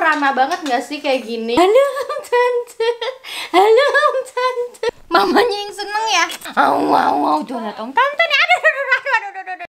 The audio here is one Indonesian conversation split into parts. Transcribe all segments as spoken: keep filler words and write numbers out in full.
merana banget gak sih kayak gini? Halo tante, halo tante. Mamanya yang seneng ya. Au au au tuh datang tante nih. Aduh aduh aduh aduh aduh aduh.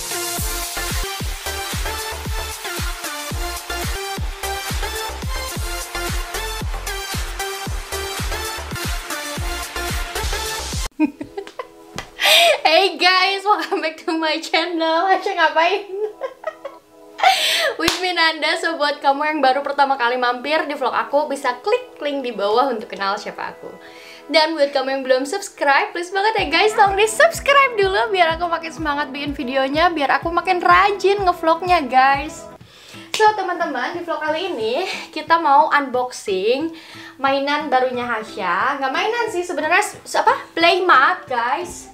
Hey guys, welcome back to my channel. Asyik ngapain? With me Nanda. So buat kamu yang baru pertama kali mampir di vlog aku, bisa klik link di bawah untuk kenal siapa aku. Dan buat kamu yang belum subscribe, please banget ya guys, tolong di subscribe dulu biar aku makin semangat bikin videonya, biar aku makin rajin ngevlognya guys. So teman-teman, di vlog kali ini kita mau unboxing mainan barunya Hasya. Nggak mainan sih sebenarnya, apa? Playmat guys.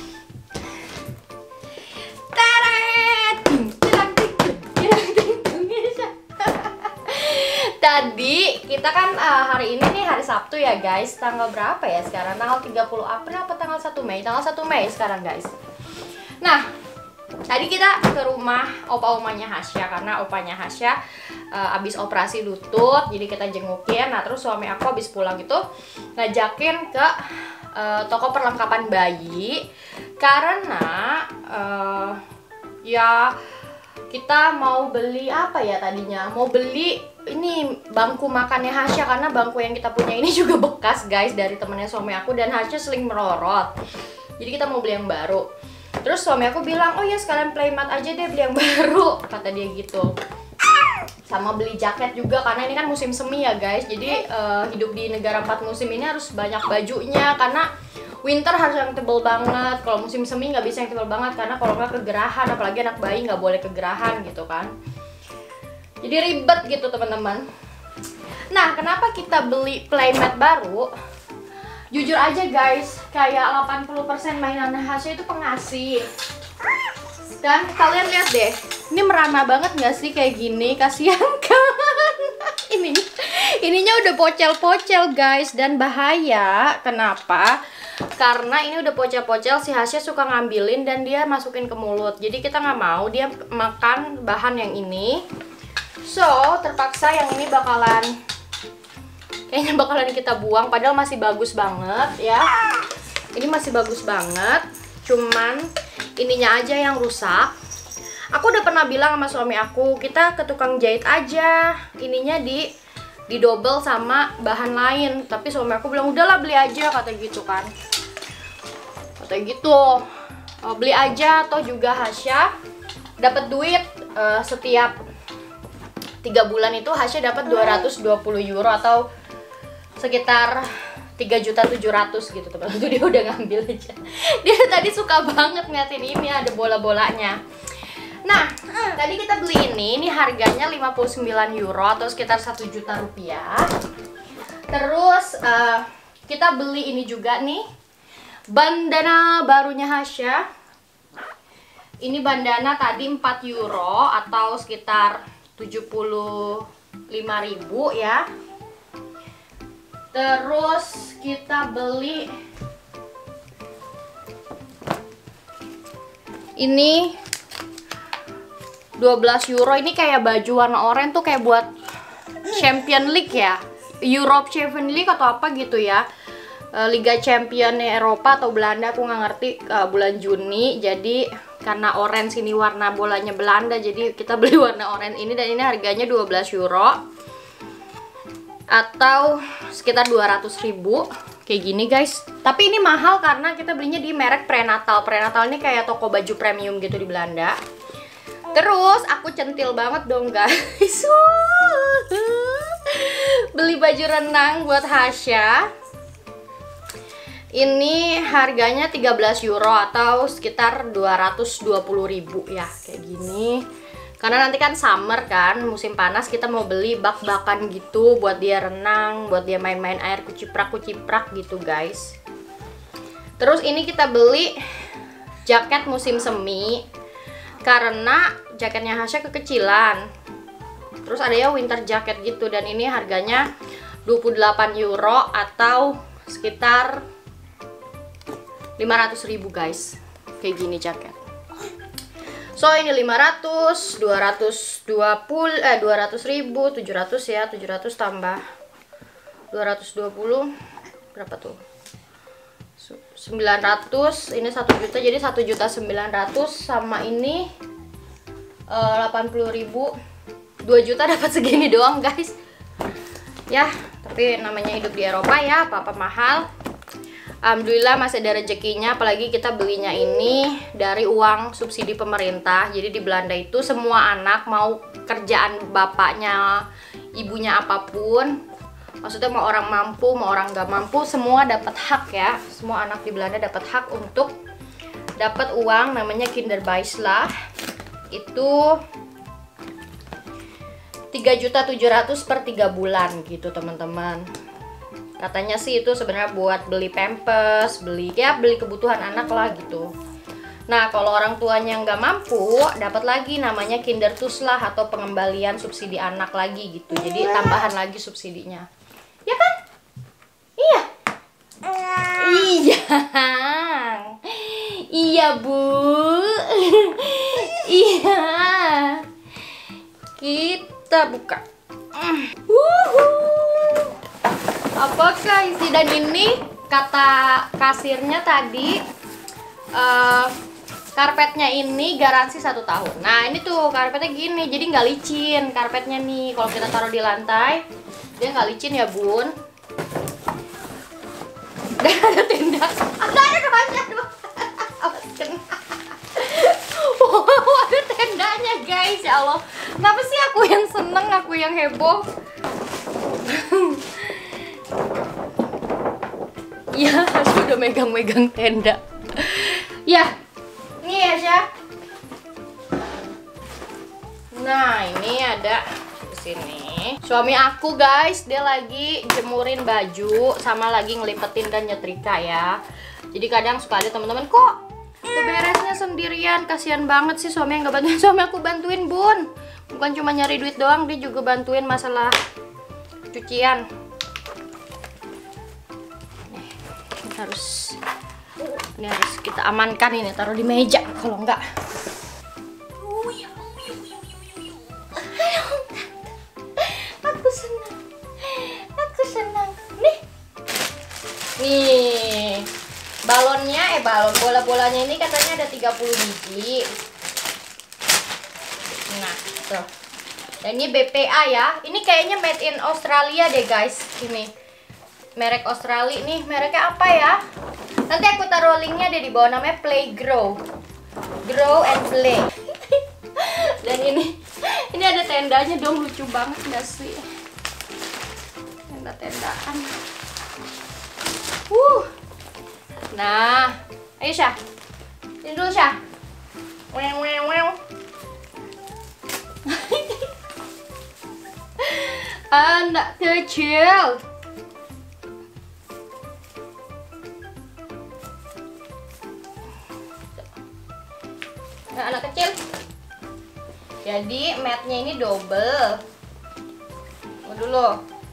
Tadi kita kan uh, hari ini nih hari Sabtu ya guys. Tanggal berapa ya sekarang? Tanggal tiga puluh April apa tanggal satu Mei? Tanggal satu Mei sekarang guys. Nah, tadi kita ke rumah opa-omanya Hasya karena opanya Hasya uh, abis operasi lutut, jadi kita jengukin. Nah, terus suami aku abis pulang itu ngajakin ke uh, toko perlengkapan bayi karena uh, ya kita mau beli apa ya tadinya? Mau beli ini bangku makannya Hasya karena bangku yang kita punya ini juga bekas guys dari temennya suami aku dan Hasya sering melorot. Jadi kita mau beli yang baru. Terus suami aku bilang, "Oh ya sekalian playmat aja deh beli yang baru," kata dia gitu. Sama beli jaket juga karena ini kan musim semi ya guys. Jadi uh, hidup di negara empat musim ini harus banyak bajunya karena winter harus yang tebel banget. Kalau musim semi nggak bisa yang tebel banget karena kalau nggak kegerahan, apalagi anak bayi nggak boleh kegerahan gitu kan. Jadi ribet gitu teman-teman. Nah, kenapa kita beli playmat baru? Jujur aja guys, kayak delapan puluh persen mainan Hasya itu pengasih. Dan kalian lihat deh, ini merana banget nggak sih kayak gini? Kasihan kan? Ini, ininya udah pocel-pocel guys dan bahaya. Kenapa? Karena ini udah pocel-pocel, si Hasya suka ngambilin dan dia masukin ke mulut. Jadi kita nggak mau dia makan bahan yang ini. So, terpaksa yang ini bakalan kayaknya bakalan kita buang, padahal masih bagus banget ya. Ini masih bagus banget, cuman ininya aja yang rusak. Aku udah pernah bilang sama suami aku, kita ke tukang jahit aja, ininya di di double sama bahan lain. Tapi suami aku bilang, udahlah beli aja, kata gitu kan. Kata gitu, oh, beli aja, atau juga Hasya dapat duit uh, setiap tiga bulan itu Hasya dapat dua ratus dua puluh euro atau sekitar tiga juta tujuh ratus gitu teman. Itu dia udah ngambil aja. Dia tadi suka banget ngeliatin ini ada bola-bolanya. Nah, tadi kita beli ini, ini harganya lima puluh sembilan euro atau sekitar satu juta rupiah. Terus uh, kita beli ini juga nih, bandana barunya Hasya. Ini bandana tadi empat euro atau sekitar tujuh puluh lima ribu ya. Terus kita beli ini dua belas euro. Ini kayak baju warna oranye tuh kayak buat Champion League ya, Europe Champion League atau apa gitu ya, Liga Champion Eropa atau Belanda, aku nggak ngerti, uh, bulan Juni. Jadi karena orange ini warna bolanya Belanda, jadi kita beli warna orange ini dan ini harganya dua belas euro atau sekitar dua ratus ribu kayak gini guys. Tapi ini mahal karena kita belinya di merek Prenatal. Prenatal ini kayak toko baju premium gitu di Belanda. Terus aku centil banget dong guys. Beli baju renang buat Hasya. Ini harganya tiga belas euro atau sekitar dua ratus dua puluh ribu ya, kayak gini. Karena nanti kan summer kan, musim panas, kita mau beli bak-bakan gitu buat dia renang, buat dia main-main air kuciprak-kuciprak gitu guys. Terus ini kita beli jaket musim semi karena jaketnya Hasya kekecilan. Terus ada ya winter jacket gitu dan ini harganya dua puluh delapan euro atau sekitar lima ratus ribu guys. Kayak gini jaket. So ini lima ratus, dua ratus dua puluh, eh dua ratus ribu, tujuh ratus ya, tujuh ratus tambah dua ratus dua puluh, berapa tuh? sembilan ratus, ini satu juta, jadi satu juta sembilan ratus, sama ini uh, delapan puluh ribu, dua juta dapat segini doang guys. Ya, tapi namanya hidup di Eropa ya, apa-apa mahal. Alhamdulillah masih ada rezekinya, apalagi kita belinya ini dari uang subsidi pemerintah. Jadi di Belanda itu semua anak mau kerjaan bapaknya, ibunya apapun, maksudnya mau orang mampu, mau orang nggak mampu, semua dapat hak ya. Semua anak di Belanda dapat hak untuk dapat uang namanya Kinderbijslag. Itu tiga juta tujuh ratus per tiga bulan gitu teman-teman. Katanya sih itu sebenarnya buat beli pampers, beli ya beli kebutuhan anak lah gitu. Nah kalau orang tuanya nggak mampu, dapat lagi namanya Kindertoeslag atau pengembalian subsidi anak lagi gitu. Jadi tambahan lagi subsidinya. Ya kan? Iya. Iya. Iya, Bu. Iya. Kita buka. Wuhu. Apakah isi, dan ini kata kasirnya tadi uh, karpetnya ini garansi satu tahun. Nah ini tuh karpetnya gini, jadi nggak licin karpetnya nih. Kalau kita taruh di lantai dia nggak licin ya bun. Dan ada tenda, ada ada banyak tuh. Awas kena. Wow, ada tendanya guys, ya Allah. Kenapa sih aku yang seneng, aku yang heboh? Ya, sudah megang-megang tenda. Ya, ini ya Syah. Nah, ini ada di sini. Suami aku guys, dia lagi jemurin baju sama lagi ngelipetin dan nyetrika ya. Jadi kadang suka ada teman-teman, kok beresnya sendirian, kasihan banget sih suami yang nggak bantuin. Suami aku bantuin bun, bukan cuma nyari duit doang, dia juga bantuin masalah cucian. harus ini harus kita amankan, ini taruh di meja, kalau enggak aku senang, aku senang nih. Nih balonnya, eh balon bola-bolanya ini katanya ada tiga puluh biji. Nah tuh, dan ini B P A ya, ini kayaknya made in Australia deh guys. Ini merek Australia nih, mereknya apa ya? Nanti aku taruh linknya deh di bawah, namanya Play Grow, Grow and Play. Dan ini, ini ada tendanya dong, lucu banget nggak sih? Tenda-tendaan. Uh, nah, ayo Syah, ini dulu Syah. Wew wew wew. Anak kecil. Nah, anak kecil. Jadi matnya ini double. Oh, dulu.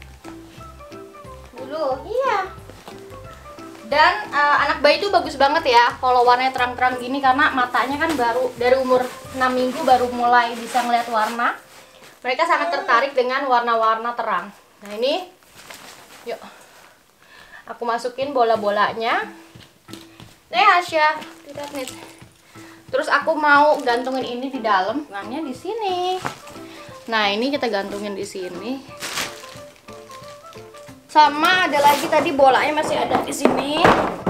Dulu, iya. Dan uh, anak bayi itu bagus banget ya kalau warnanya terang-terang gini, karena matanya kan baru dari umur enam minggu baru mulai bisa ngeliat warna. Mereka sangat tertarik dengan warna-warna terang. Nah, ini yuk. Aku masukin bola-bolanya. Nih, Asya, lihat nih. Terus aku mau gantungin ini di dalam, gantungnya di sini. Nah, ini kita gantungin di sini. Sama ada lagi tadi bolanya masih ada di sini.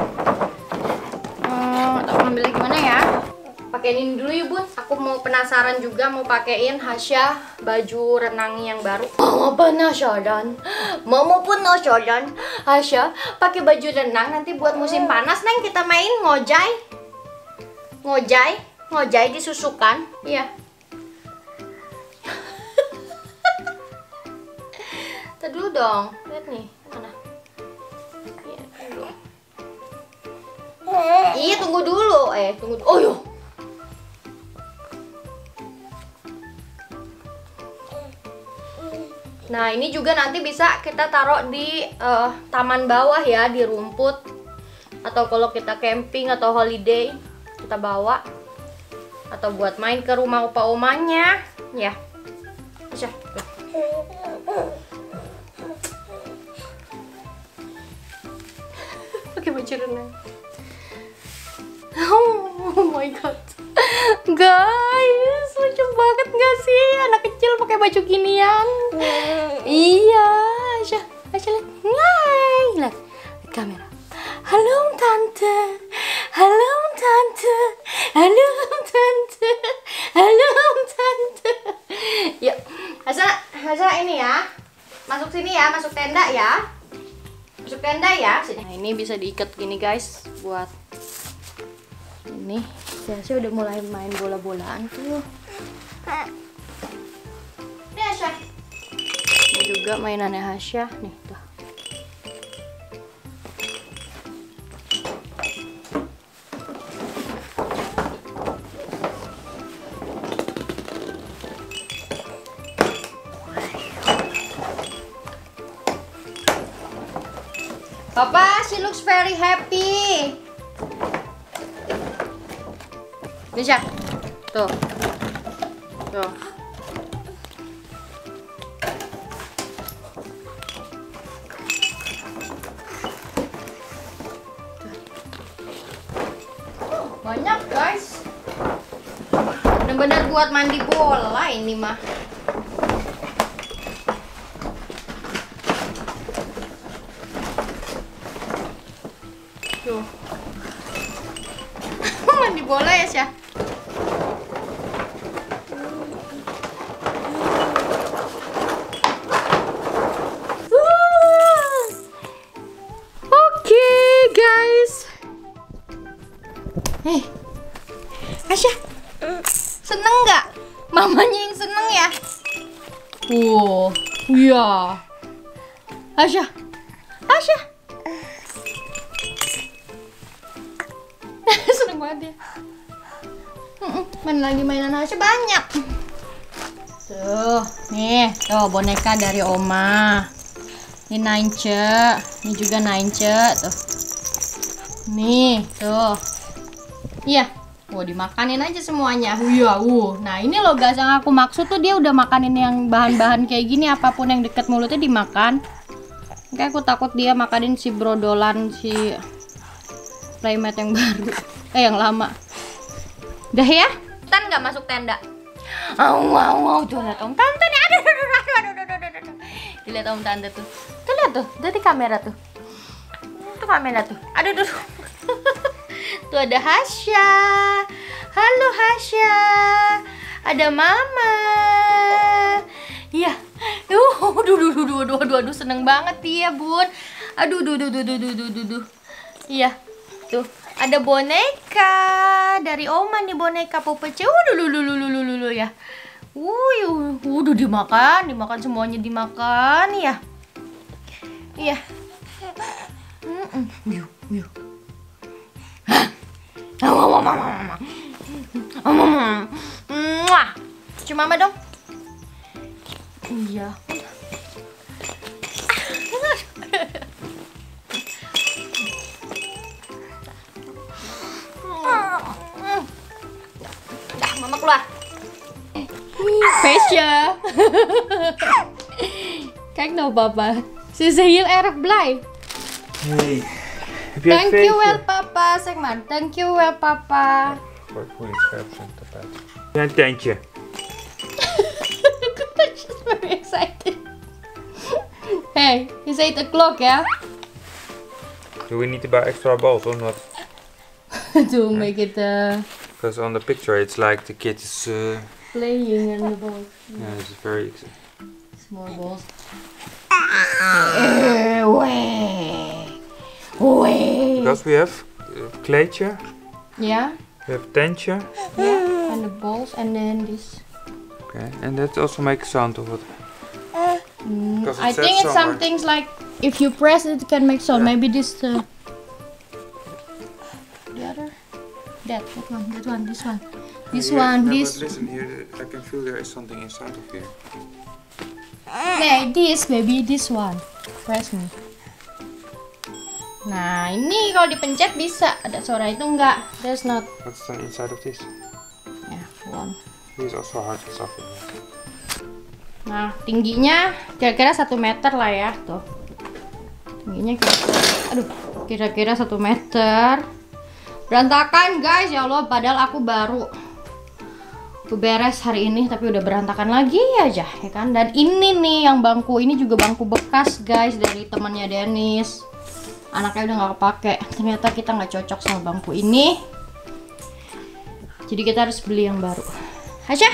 Hmm, aku ngambilnya gimana ya? Pakein ini dulu yuk bun. Aku mau penasaran juga mau pakein Hasya baju renang yang baru. Mama penasaran, Mama penasaran. Hasya pakai baju renang nanti buat musim panas neng kita main ngojai. Ngojai, ngojai disusukan, iya. Tadi dulu dong, lihat nih, mana? Iya, tunggu. Iya, tunggu dulu, eh, tunggu. Oh yo. Nah, ini juga nanti bisa kita taruh di uh, taman bawah ya, di rumput. Atau kalau kita camping atau holiday, kita bawa. atau buat main ke rumah opa omanya ya. Asya, pakai baju renang. Oh my god, guys, lucu banget gak sih anak kecil pakai baju ginian? Iya, Asya, Asya lihat, Ngai, lihat, lihat kamera. Halo tante, halo tante, halo tante, halo tante. Yuk, Asya, Asya ini ya, masuk sini ya, masuk tenda ya, masuk tenda ya. Sini. Nah ini bisa diikat gini guys, buat ini. Asya udah mulai main bola-bolaan tuh. Ini Asya. Ini juga mainannya Asya nih tuh. Papa, she looks very happy. Bisa, tuh, tuh. Banyak guys, benar-benar buat mandi bola ini mah. Tuh, mandi bola ya Syah. Eh, Asya, seneng nggak? Mamanya yang seneng ya? Wow, iya. Asya, Asya, seneng banget ya. Main lagi mainan Asya banyak. Tuh, nih, tuh boneka dari Oma. Ini Naince, ini juga Naince, tuh. Nih, tuh. Iya, wow dimakanin aja semuanya. Iya, uh. Nah ini loh guys yang aku maksud tuh, dia udah makanin yang bahan-bahan kayak gini, apapun yang deket mulutnya dimakan. Kayak aku takut dia makanin si brodolan, si playmate yang baru, eh yang lama. Udah ya? Tan nggak masuk tenda. Au au au tuh lihat om tante nih, aduh aduh aduh aduh aduh aduh aduh. Dilihat om tante tuh, tuh lihat tuh, dari kamera tuh, tuh kamera tuh, aduh aduh. Tuh ada Hasya. Halo Hasya. Ada Mama. Iya. Uh, aduh, aduh, aduh, aduh, aduh, aduh, seneng banget dia, Bun. Aduh, aduh, aduh, aduh, aduh, aduh, aduh. Iya. Tuh, ada boneka dari Oma nih, boneka Popece. Udah, lu, lu, lu, lu, lu, lu, ya. Uh, udah dimakan, dimakan semuanya dimakan, ya. Iya. Mm-mm. Yuk, yuk. Mama, mama, mama, mama, cium mama dong. Iya. Dah, mama keluar. Fasya. Kijk nou papa, ze is heel erg blij. Hey. Thank you well papa, zeg maar. Thank you well papa. Voor het goede scherp zijn tapijt. Ja, een tentje. She's very excited. Hey, it's eight o'clock, yeah? Do we need to buy extra balls or not? To make it uh, Because on the picture it's like the kid is uh, playing in the ball. yeah, it's very Small balls. Uh, way. Way. because we have uh, kleedje, Yeah. we have tentje. Yeah. And the balls, and then this. Okay, and that also makes sound of it. Mm, Because it I says think it's some somewhere. things like if you press it, it can make sound. Yeah. Maybe this. Uh, the other. That. That one. That one. This one. This one. This. listen here, I can feel there is something inside of here. Nah, this maybe this one. Press me. Nah, ini kalau dipencet bisa ada suara itu enggak. There's not. What's the inside of this? Yeah. He's also hard to soften. Nah, tingginya kira-kira satu meter lah ya, tuh. Tingginya kira-kira, aduh, kira-kira satu meter. Berantakan guys, ya Allah, padahal aku baru beres hari ini, tapi udah berantakan lagi aja, ya kan? Dan ini nih yang bangku, ini juga bangku bekas guys, dari temannya Dennis. Anaknya udah nggak kepake, ternyata kita nggak cocok sama bangku ini. Jadi kita harus beli yang baru. Hasya?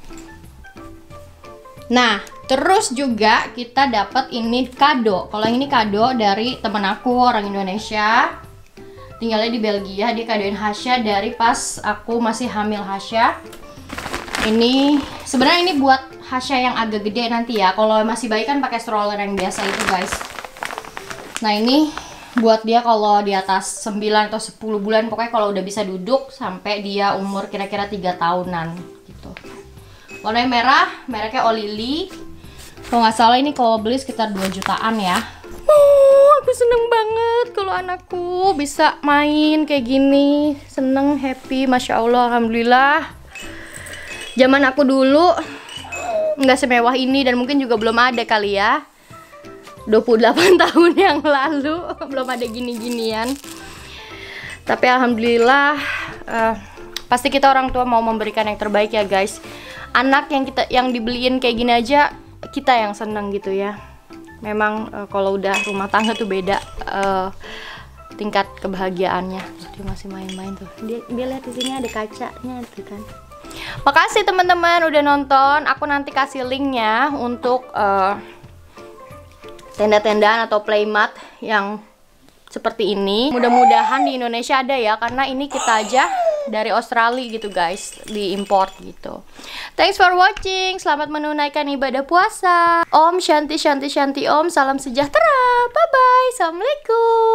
Nah, terus juga kita dapat ini kado. Kalau yang ini kado dari temen aku, orang Indonesia, tinggalnya di Belgia. Dia kadoin Hasya dari pas aku masih hamil Hasya. Ini sebenarnya ini buat Hasya yang agak gede nanti ya. Kalau masih bayi kan pakai stroller yang biasa itu guys. Nah, ini buat dia kalau di atas sembilan atau sepuluh bulan, pokoknya kalau udah bisa duduk sampai dia umur kira-kira tiga tahunan gitu. Warnanya merah, mereknya Olili. Kalau nggak salah ini kalau beli sekitar dua jutaan ya. Oh, aku seneng banget kalau anakku bisa main kayak gini. Seneng, happy, Masya Allah, Alhamdulillah. Zaman aku dulu nggak semewah ini dan mungkin juga belum ada kali ya. dua puluh delapan tahun yang lalu belum ada gini-ginian. Tapi alhamdulillah, uh, pasti kita orang tua mau memberikan yang terbaik ya guys. Anak yang kita yang dibeliin kayak gini aja kita yang seneng gitu ya. Memang uh, kalau udah rumah tangga tuh beda uh, tingkat kebahagiaannya. Dia masih main-main tuh. Dia, dia lihat di sini ada kacanya tuh kan. Makasih teman-teman udah nonton. Aku nanti kasih linknya untuk uh, tenda-tendaan atau playmat yang seperti ini. Mudah-mudahan di Indonesia ada ya, karena ini kita aja dari Australia gitu guys, diimport gitu. Thanks for watching. Selamat menunaikan ibadah puasa. Om Shanti Shanti Shanti Om. Salam sejahtera. Bye bye. Assalamualaikum.